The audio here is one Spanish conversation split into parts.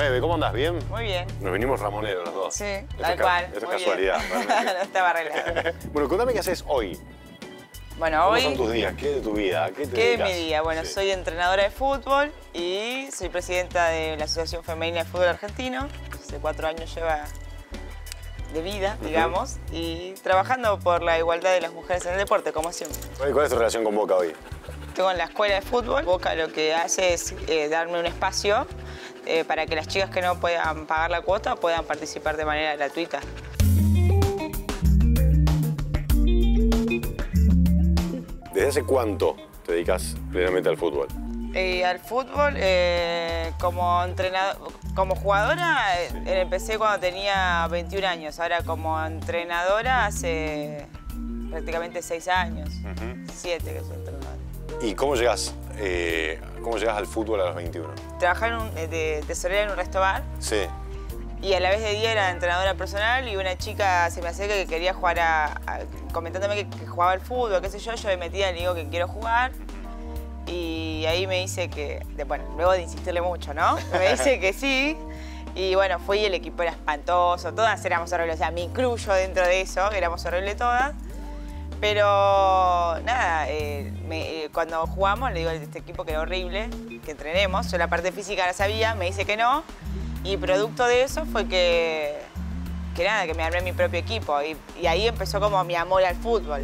Eve, ¿cómo andás? ¿Bien? Muy bien. Nos vinimos ramoneros los dos. Sí, Esto tal cual. Esto es muy casualidad. No estaba arreglado. Bueno, contame qué haces hoy. Bueno, ¿Cómo hoy... son tus días? ¿Qué es de tu vida? ¿A qué te ¿Qué es dedicas? mi día? Bueno, Sí. soy entrenadora de fútbol y soy presidenta de la Asociación Femenina de Fútbol Argentino. Hace 4 años lleva de vida, digamos, y trabajando por la igualdad de las mujeres en el deporte, como siempre. ¿Cuál es tu relación con Boca hoy? Tengo en la escuela de fútbol. Boca lo que hace es darme un espacio para que las chicas que no puedan pagar la cuota puedan participar de manera gratuita. ¿Desde hace cuánto te dedicas plenamente al fútbol? Al fútbol, como jugadora, empecé cuando tenía 21 años. Ahora como entrenadora hace prácticamente 6 años, 7 que soy entrenadora. ¿Y cómo llegas al fútbol a los 21? Trabajaba de tesorera en un restaurante. Sí. Y a la vez de día era entrenadora personal y una chica se me acerca que quería jugar comentándome que jugaba al fútbol, qué sé yo me metía y le digo que quiero jugar. Y ahí me dice que, bueno, luego de insistirle mucho, ¿no? Me dice que sí. Y bueno, fui y el equipo era espantoso, todas éramos horribles, o sea, me incluyo dentro de eso, éramos horribles todas. Pero nada, cuando jugamos le digo a este equipo que era horrible, que entrenemos, yo la parte física la sabía, me dice que no. Y producto de eso fue que nada, que me armé mi propio equipo. Y ahí empezó como mi amor al fútbol.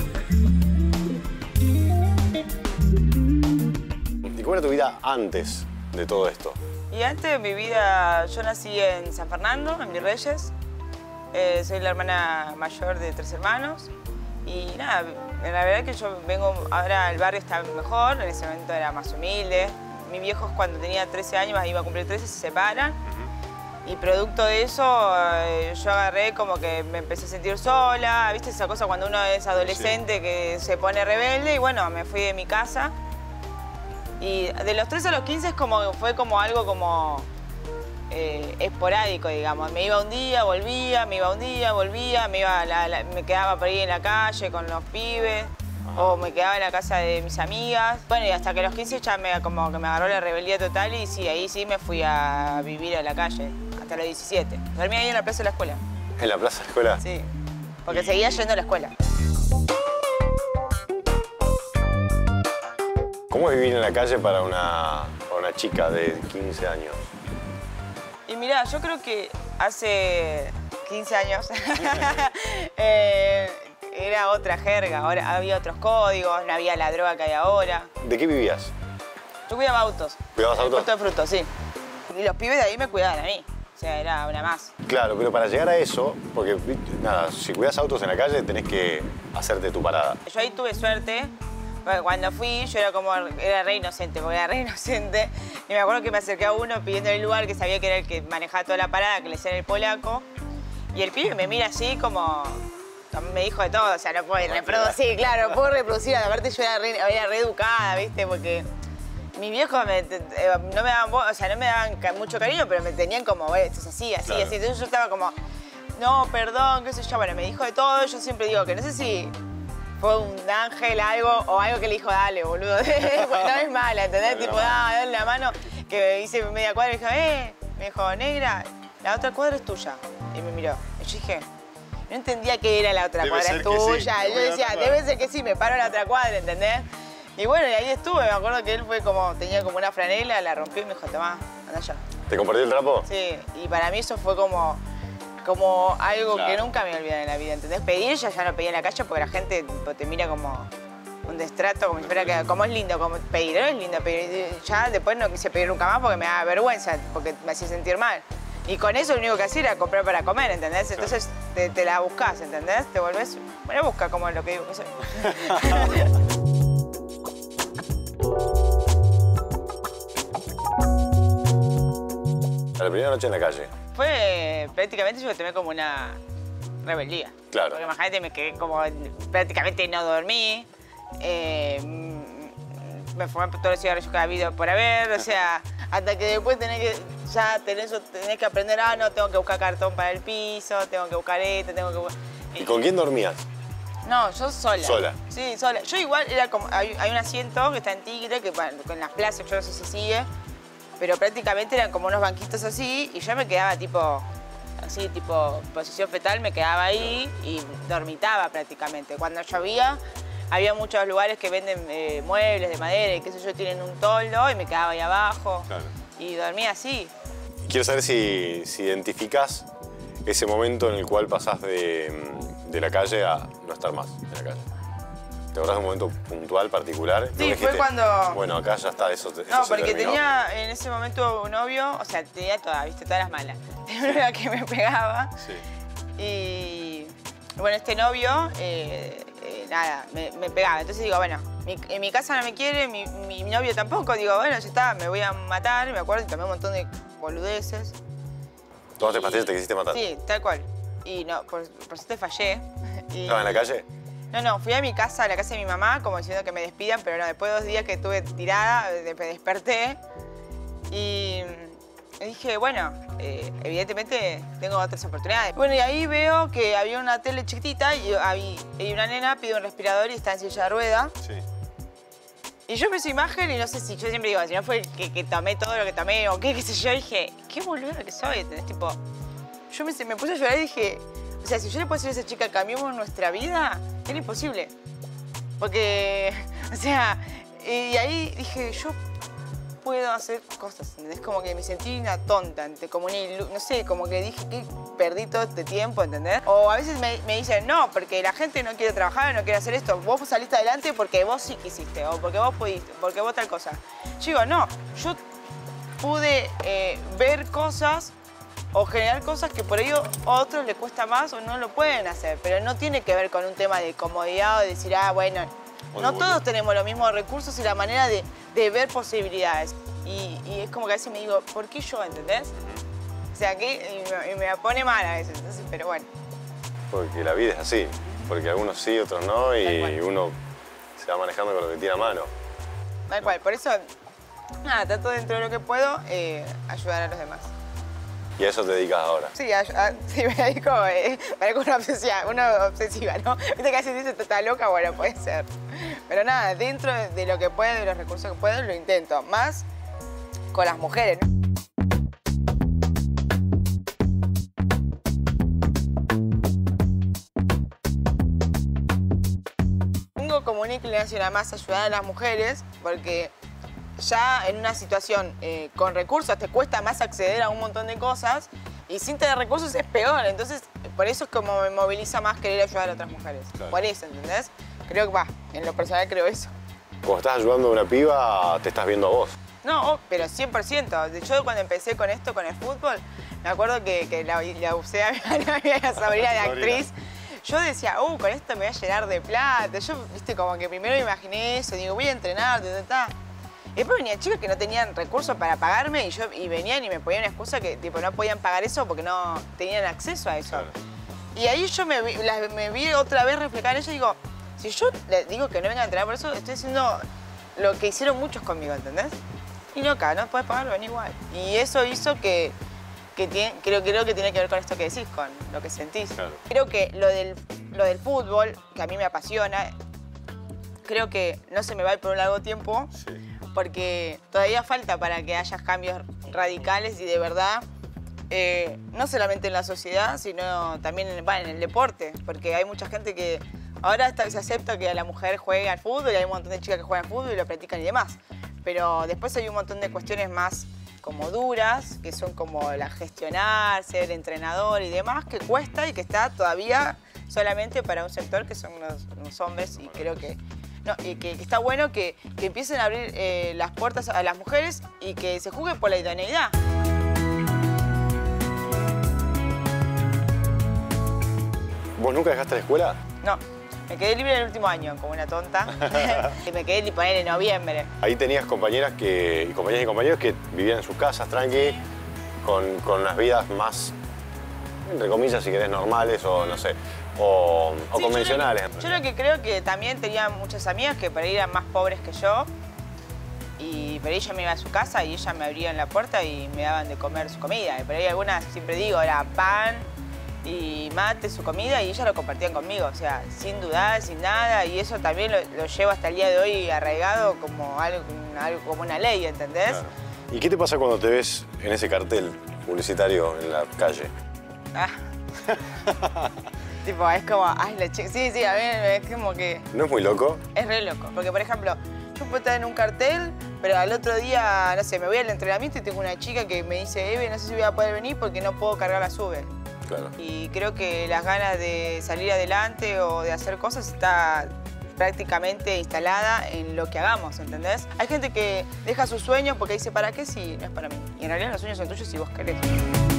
¿Y cómo era tu vida antes de todo esto? Y antes de mi vida, yo nací en San Fernando, en Virreyes. Soy la hermana mayor de 3 hermanos. Y nada, la verdad que yo vengo, ahora el barrio está mejor, en ese momento era más humilde. Mis viejos cuando tenía 13 años, iba a cumplir 13, se separan. Y producto de eso, yo agarré como que me empecé a sentir sola. ¿Viste esa cosa cuando uno es adolescente que se pone rebelde? Y bueno, me fui de mi casa. Y de los 13 a los 15 fue como algo como esporádico, digamos. Me iba un día, volvía, me iba un día, volvía, me quedaba por ahí en la calle con los pibes. O me quedaba en la casa de mis amigas. Bueno, y hasta que a los 15 ya como que me agarró la rebeldía total y sí, ahí sí me fui a vivir a la calle, hasta los 17. Dormía ahí en la plaza de la escuela. ¿En la plaza de la escuela? Sí, porque seguía yendo a la escuela. ¿Cómo es vivir en la calle para una chica de 15 años? Y mirá, yo creo que hace 15 años era otra jerga, ahora había otros códigos, no había la droga que hay ahora. ¿De qué vivías? Yo cuidaba autos. ¿Cuidabas autos? Puesto de frutos, sí. Y los pibes de ahí me cuidaban a mí. O sea, era una más. Claro, pero para llegar a eso, porque nada, si cuidas autos en la calle tenés que hacerte tu parada. Yo ahí tuve suerte. Cuando fui, yo era re inocente, porque era re inocente. Y me acuerdo que me acerqué a uno pidiendo el lugar, que sabía que era el que manejaba toda la parada, que le decían el polaco. Y el pibe me mira así como me dijo de todo, o sea, no puedo reproducir, claro, no puedo reproducir. Aparte yo era re educada, ¿viste? Porque mis viejos no me daban, o sea, no me daban mucho cariño, pero me tenían como, esto es así, así, claro. así. Entonces yo estaba como, no, perdón, qué sé yo. Bueno, me dijo de todo. Yo siempre digo que no sé si fue un ángel, algo, o algo que le dijo, dale, boludo. Pues no es mala, ¿entendés? Tipo, dale la mano, que hice media cuadra y dije, me dijo, negra, la otra cuadra es tuya. Y me miró. Y yo dije, no entendía qué era la otra cuadra, es tuya. Sí. Y yo decía, debe ser que sí, me paro a la otra cuadra, ¿entendés? Y bueno, y ahí estuve. Me acuerdo que él tenía como una franela, la rompió y me dijo, tomá, anda allá. ¿Te compartió el trapo? Sí, y para mí eso fue como algo que nunca me voy a olvidar en la vida, ¿entendés? Pedir, ya no pedía en la calle porque la gente te mira como un destrato, como si fuera que, como es lindo como pedir, ¿no? Es lindo pedir. Ya después no quise pedir nunca más porque me daba vergüenza, porque me hacía sentir mal. Y con eso lo único que hacía era comprar para comer, ¿entendés? Entonces te la buscás, ¿entendés? Te volvés una busca, como lo que digo que soy. La primera noche en la calle. Fue prácticamente, yo lo tomé como una rebeldía. Claro. Porque imagínate, me quedé como, prácticamente no dormí. Me fumé todos los cigarrillos que ha habido por haber, o sea, hasta que después tenés que aprender, no, tengo que buscar cartón para el piso, tengo que buscar esto, tengo que buscar... ¿Y con quién dormías? No, yo sola. ¿Sola? Sí, sola. Yo igual era como, hay un asiento que está en Tigre, que en las plazas, yo no sé si sigue, pero prácticamente eran como unos banquitos así y yo me quedaba tipo, así tipo posición fetal, me quedaba ahí y dormitaba prácticamente. Cuando llovía había muchos lugares que venden muebles de madera y qué sé yo, tienen un toldo y me quedaba ahí abajo y dormía así. Quiero saber si identificás ese momento en el cual pasás de la calle a no estar más en la calle. ¿Te acordás de un momento puntual, particular? Sí, dijiste, fue cuando... Bueno, acá ya está, eso No, se porque terminó. tenía en ese momento un novio, o sea, tenía todas, viste, todas las malas. Tenía una que me pegaba. Sí. Y bueno, este novio, nada, me pegaba. Entonces digo, bueno, en mi casa no me quiere, mi novio tampoco. Digo, bueno, ya está, me voy a matar. Me acuerdo y tomé un montón de boludeces. ¿Tomaste pastillas y te quisiste matar? Sí, tal cual. Y no, por suerte fallé. ¿Estabas en la calle? No, fui a mi casa, a la casa de mi mamá, como diciendo que me despidan, pero no, después de 2 días que estuve tirada, me desperté y dije, bueno, evidentemente tengo otras oportunidades. Bueno, y ahí veo que había una tele chiquitita y una nena pide un respirador y está en silla de rueda. Sí. Y yo vi esa imagen y no sé si, yo siempre digo, si no fue que tomé todo lo que tomé o qué sé yo, dije, qué boluda que soy, ¿entendés? Tipo, yo me puse a llorar y dije, o sea, si yo le puedo decir a esa chica, cambiemos nuestra vida, era imposible. Porque, o sea, y ahí dije, yo puedo hacer cosas, ¿entendés? Como que me sentí una tonta, como no sé, como que dije que perdí todo este tiempo, ¿entendés? O a veces me dicen, no, porque la gente no quiere trabajar, no quiere hacer esto. Vos saliste adelante porque vos sí quisiste, o porque vos pudiste, porque vos tal cosa. Yo digo, no, yo pude ver cosas o generar cosas que por ello a otros les cuesta más o no lo pueden hacer. Pero no tiene que ver con un tema de comodidad o de decir, ah, bueno, no todos tenemos los mismos recursos y la manera de ver posibilidades. Y es como que a veces me digo, ¿por qué yo, entendés? O sea, que y me pone mal a veces, entonces, pero bueno. Porque la vida es así. Porque algunos sí, otros no, y uno se va manejando con lo que tiene a mano. Tal cual, por eso, nada, trato dentro de lo que puedo ayudar a los demás. ¿Y a eso te dedicas ahora? Sí, sí, me dedico, parezco una obsesiva, ¿no? Viste que a veces dice, está loca, bueno, puede ser. Pero nada, dentro de lo que puedo, de los recursos que puedo, lo intento. Más con las mujeres, ¿no? Tengo como una inclinación a más ayudar a las mujeres, porque ya en una situación con recursos te cuesta más acceder a un montón de cosas y sin tener recursos es peor. Entonces, por eso es como me moviliza más querer ayudar a otras mujeres. Claro. Por eso, ¿entendés? Creo que, en lo personal creo eso. Cuando estás ayudando a una piba, te estás viendo a vos. No, pero 100%. Yo cuando empecé con esto, con el fútbol, me acuerdo que la usé a mi sobrina de actriz. Yo decía, con esto me voy a llenar de plata. Yo, viste, como que primero me imaginé eso. Digo, voy a entrenar, Y después venían chicas que no tenían recursos para pagarme y venían y me ponían una excusa que tipo, no podían pagar eso porque no tenían acceso a eso. Claro. Y ahí yo me vi otra vez reflejar en ella y digo, si yo le digo que no venga a entrenar por eso, estoy haciendo lo que hicieron muchos conmigo, ¿entendés? Y loca, no puedes pagarlo, ven igual. Y eso hizo creo que tiene que ver con esto que decís, con lo que sentís. Claro. Creo que lo del fútbol, que a mí me apasiona, creo que no se me va a ir por un largo tiempo. Sí. Porque todavía falta para que haya cambios radicales y de verdad, no solamente en la sociedad, sino también en el deporte. Porque hay mucha gente que ahora se acepta que la mujer juegue al fútbol y hay un montón de chicas que juegan al fútbol y lo practican y demás. Pero después hay un montón de cuestiones más como duras, que son como la gestionar, ser entrenador y demás, que cuesta y que está todavía solamente para un sector que son los hombres y creo que... No, y que está bueno que empiecen a abrir las puertas a las mujeres y que se juegue por la idoneidad. ¿Vos nunca dejaste la escuela? No, me quedé libre el último año, como una tonta. Y me quedé poner en noviembre. Ahí tenías compañeras y compañeros que vivían en sus casas, tranqui, con unas vidas más, entre comillas, si querés, normales o no sé. O convencionales. Yo lo que creo que también tenía muchas amigas que por ahí eran más pobres que yo y por ahí ella me iba a su casa y ella me abría en la puerta y me daban de comer su comida. Y por ahí algunas, siempre digo, era pan y mate, su comida y ellas lo compartían conmigo, o sea, sin dudar, sin nada y eso también lo llevo hasta el día de hoy arraigado como algo como una ley, ¿entendés? Claro. ¿Y qué te pasa cuando te ves en ese cartel publicitario en la calle? Ah. Tipo, es como, ay, la chica. Sí, sí, a mí es como que. ¿No es muy loco? Es re loco. Porque, por ejemplo, yo puedo estar en un cartel, pero al otro día, no sé, me voy al entrenamiento y tengo una chica que me dice, Eve, no sé si voy a poder venir porque no puedo cargar la sube. Claro. Y creo que las ganas de salir adelante o de hacer cosas está prácticamente instalada en lo que hagamos, ¿entendés? Hay gente que deja sus sueños porque dice, ¿para qué si no es para mí? Y en realidad los sueños son tuyos si vos querés.